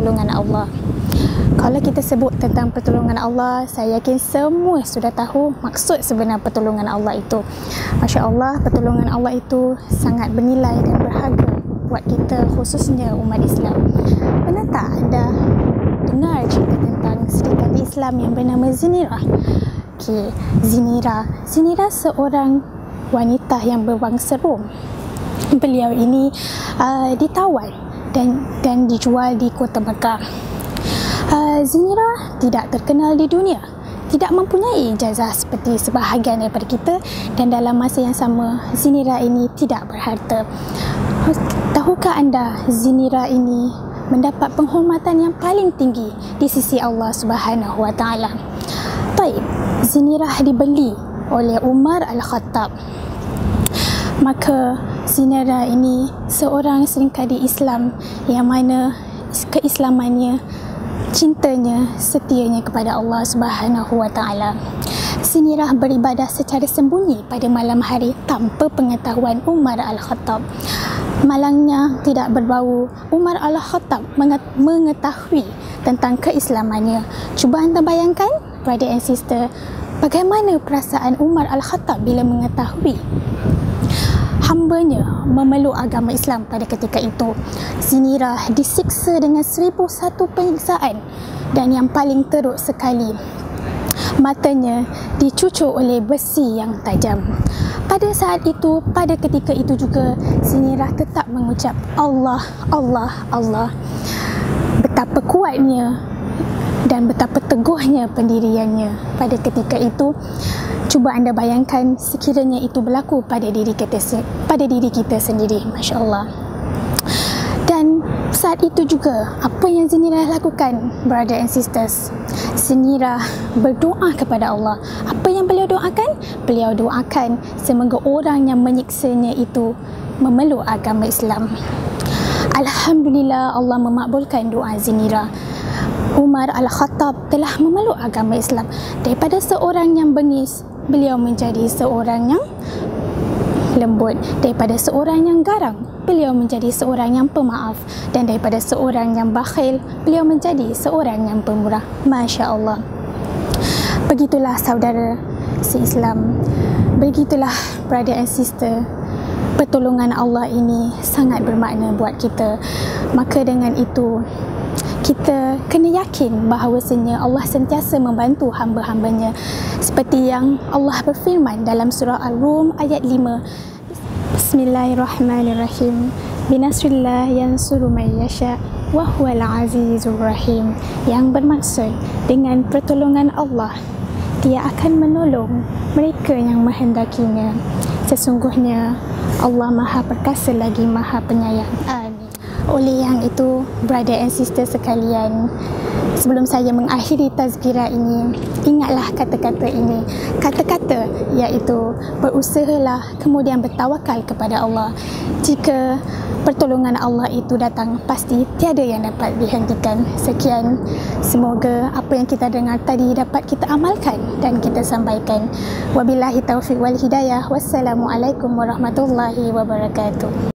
pertolongan Allah. Kalau kita sebut tentang pertolongan Allah, saya yakin semua sudah tahu maksud sebenar pertolongan Allah itu. Masya Allah, pertolongan Allah itu sangat bernilai dan berharga buat kita, khususnya umat Islam. Pernah tak anda dengar cerita tentang sedekah di Islam yang bernama Zinirah? Zinirah seorang wanita yang berbangsa Rom. Beliau ini ditawan dan dijual di kota Mekah. Zinirah tidak terkenal di dunia, tidak mempunyai ijazah seperti sebahagian daripada kita, dan dalam masa yang sama Zinirah ini tidak berharta. Tahukah anda Zinirah ini mendapat penghormatan yang paling tinggi di sisi Allah Subhanahu Wa Taala? Baik, Zinirah dibeli oleh Umar Al-Khattab. Maka Zinirah ini seorang serikadi Islam yang mana keislamannya, cintanya, setianya kepada Allah Subhanahu Wa Taala. Zinirah beribadah secara sembunyi pada malam hari tanpa pengetahuan Umar Al-Khattab. Malangnya tidak berbau Umar Al-Khattab mengetahui tentang keislamannya. Cuba anda bayangkan, brother and sister, bagaimana perasaan Umar Al-Khattab bila mengetahui hambanya memeluk agama Islam pada ketika itu. Zinirah disiksa dengan 1001 penyiksaan, dan yang paling teruk sekali, matanya dicucuk oleh besi yang tajam. Pada saat itu, pada ketika itu juga, Zinirah tetap mengucap Allah, Allah, Allah. Betapa kuatnya dan betapa teguhnya pendiriannya pada ketika itu. Cuba anda bayangkan sekiranya itu berlaku pada diri kita sendiri. Masya Allah. Dan saat itu juga, apa yang Zinirah lakukan, brother and sisters? Zinirah berdoa kepada Allah. Apa yang beliau doakan? Beliau doakan semoga orang yang menyiksanya itu memeluk agama Islam. Alhamdulillah, Allah memakbulkan doa Zinirah. Umar Al-Khattab telah memeluk agama Islam. Daripada seorang yang bengis, beliau menjadi seorang yang lembut. Daripada seorang yang garang, beliau menjadi seorang yang pemaaf. Dan daripada seorang yang bakhil, beliau menjadi seorang yang pemurah. Masya Allah. Begitulah saudara se-Islam, begitulah brother and sister, pertolongan Allah ini sangat bermakna buat kita. Maka dengan itu, kita kena yakin bahawasanya Allah sentiasa membantu hamba-hambanya, seperti yang Allah berfirman dalam surah Al-Rum ayat 5. Bismillahirrahmanirrahim. Binasrillah yansuru man yasha wa huwal azizur rahim. Yang bermaksud, dengan pertolongan Allah, Dia akan menolong mereka yang menghendakinya. Sesungguhnya Allah Maha Perkasa lagi Maha Penyayang. Amin. Oleh yang itu, brother and sister sekalian, sebelum saya mengakhiri tazkirah ini, ingatlah kata-kata ini. Kata-kata iaitu berusahalah, kemudian bertawakal kepada Allah. Jika pertolongan Allah itu datang, pasti tiada yang dapat dihentikan. Sekian, semoga apa yang kita dengar tadi dapat kita amalkan dan kita sampaikan. Wabillahi taufiq wal hidayah. Wassalamualaikum warahmatullahi wabarakatuh.